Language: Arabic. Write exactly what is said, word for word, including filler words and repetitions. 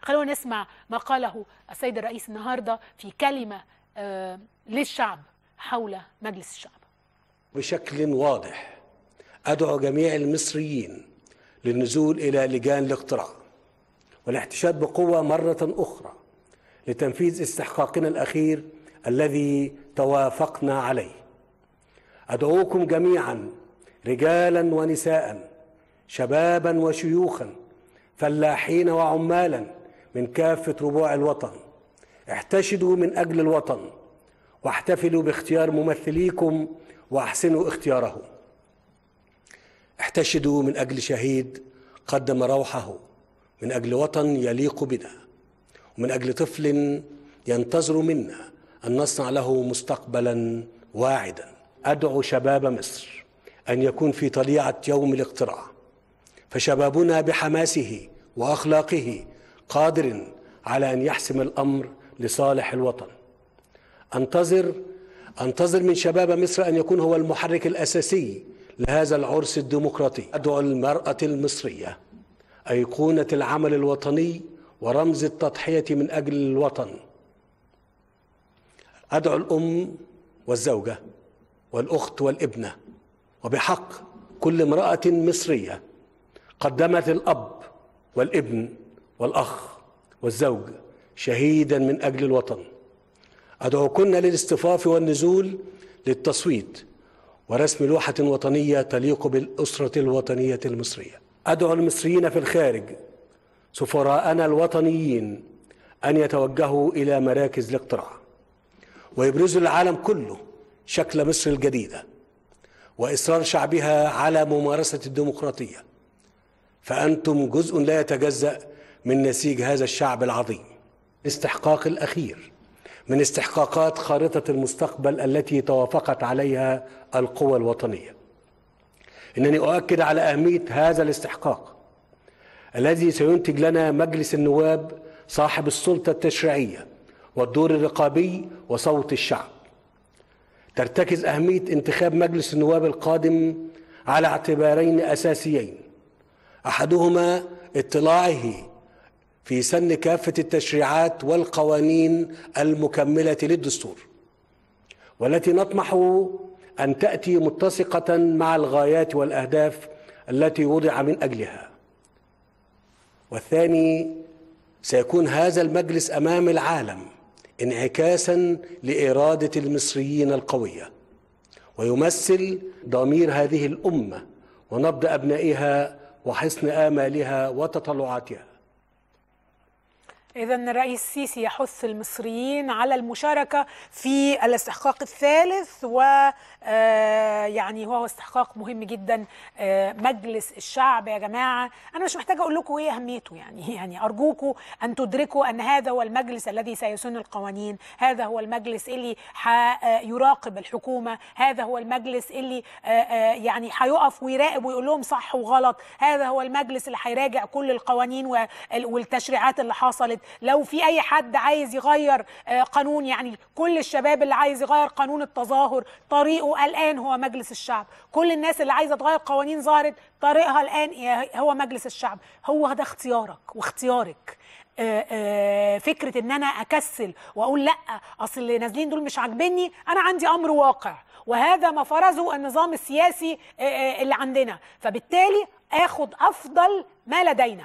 خلونا نسمع ما قاله السيد الرئيس النهارده في كلمة للشعب حول مجلس الشعب. بشكل واضح أدعو جميع المصريين للنزول إلى لجان الاقتراع والاحتشاد بقوة مرة أخرى لتنفيذ استحقاقنا الأخير الذي توافقنا عليه. أدعوكم جميعا رجالا ونساء، شبابا وشيوخا، فلاحين وعمالا من كافة ربوع الوطن، احتشدوا من أجل الوطن واحتفلوا باختيار ممثليكم وأحسنوا اختياره. احتشدوا من أجل شهيد قدم روحه من أجل وطن يليق بنا، ومن أجل طفل ينتظر منا أن نصنع له مستقبلا واعدا. أدعو شباب مصر أن يكون في طليعة يوم الاقتراع، فشبابنا بحماسه وأخلاقه قادر على أن يحسم الأمر لصالح الوطن. أنتظر أنتظر من شباب مصر أن يكون هو المحرك الأساسي لهذا العرس الديمقراطي. أدعو المرأة المصرية أيقونة العمل الوطني ورمز التضحية من أجل الوطن. أدعو الأم والزوجة والأخت والابنة، وبحق كل امرأة مصرية قدمت الأب والابن والأخ والزوج شهيدا من أجل الوطن. أدعوكن للاصطفاف والنزول للتصويت ورسم لوحة وطنية تليق بالأسرة الوطنية المصرية. أدعو المصريين في الخارج سفراءنا الوطنيين أن يتوجهوا إلى مراكز الاقتراع ويبرزوا للعالم كله شكل مصر الجديدة وإصرار شعبها على ممارسة الديمقراطية، فأنتم جزء لا يتجزأ من نسيج هذا الشعب العظيم. الاستحقاق الأخير من استحقاقات خارطة المستقبل التي توافقت عليها القوى الوطنية. إنني أؤكد على أهمية هذا الاستحقاق الذي سينتج لنا مجلس النواب صاحب السلطة التشريعية والدور الرقابي وصوت الشعب. ترتكز أهمية انتخاب مجلس النواب القادم على اعتبارين أساسيين، أحدهما اطلاعه في سن كافة التشريعات والقوانين المكملة للدستور، والتي نطمح أن تأتي متسقة مع الغايات والأهداف التي وضع من أجلها. والثاني، سيكون هذا المجلس أمام العالم انعكاسا لإرادة المصريين القوية، ويمثل ضمير هذه الأمة ونبض أبنائها وحصن آمالها وتطلعاتها. إذن الرئيس السيسي يحث المصريين على المشاركة في الاستحقاق الثالث، و يعني هو استحقاق مهم جدا. مجلس الشعب يا جماعة، أنا مش محتاجة أقول لكم إيه أهميته، يعني يعني أرجوكم أن تدركوا أن هذا هو المجلس الذي سيسن القوانين، هذا هو المجلس اللي يراقب الحكومة، هذا هو المجلس اللي يعني هيقف ويراقب ويقول لهم صح وغلط، هذا هو المجلس اللي هيراجع كل القوانين والتشريعات اللي حصلت. لو في أي حد عايز يغير قانون، يعني كل الشباب اللي عايز يغير قانون التظاهر طريقه الآن هو مجلس الشعب، كل الناس اللي عايزة تغير قوانين ظهرت طريقها الآن هو مجلس الشعب. هو ده اختيارك واختيارك. آآ آآ فكرة ان انا اكسل واقول لا اصل اللي نازلين دول مش عاجبني، انا عندي امر واقع، وهذا ما فرضه النظام السياسي اللي عندنا، فبالتالي اخد افضل ما لدينا.